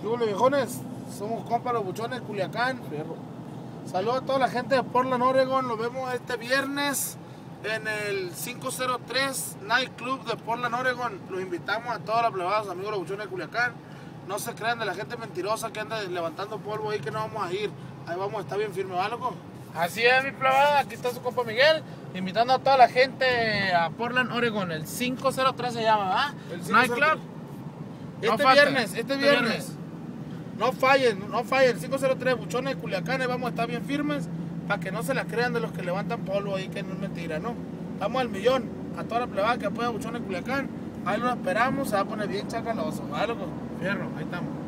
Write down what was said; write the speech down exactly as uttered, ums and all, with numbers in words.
¿Qué hubo, viejones? Somos compas los buchones de Culiacán. Fierro. Saludos a toda la gente de Portland, Oregon. Nos vemos este viernes en el cinco cero tres Night Club de Portland, Oregon. Los invitamos a todos los plebados, amigos de los buchones de Culiacán. No se crean de la gente mentirosa que anda levantando polvo ahí, que no vamos a ir. Ahí vamos a estar bien firme, ¿va, loco? Así es, mi plebada. Aquí está su compa Miguel, invitando a toda la gente a Portland, Oregon. El cinco cero tres se llama, ¿verdad? Night Club. Este No viernes, falta. este viernes. No fallen, no fallen. cinco cero tres buchones de Culiacán. Ahí vamos a estar bien firmes para que no se las crean de los que levantan polvo ahí, que no es mentira, ¿no? Estamos al millón. A toda la plebada que apoya buchones de Culiacán. Ahí lo esperamos. Se va a poner bien chacaloso, ¿vale, loco? Fierro, ahí estamos.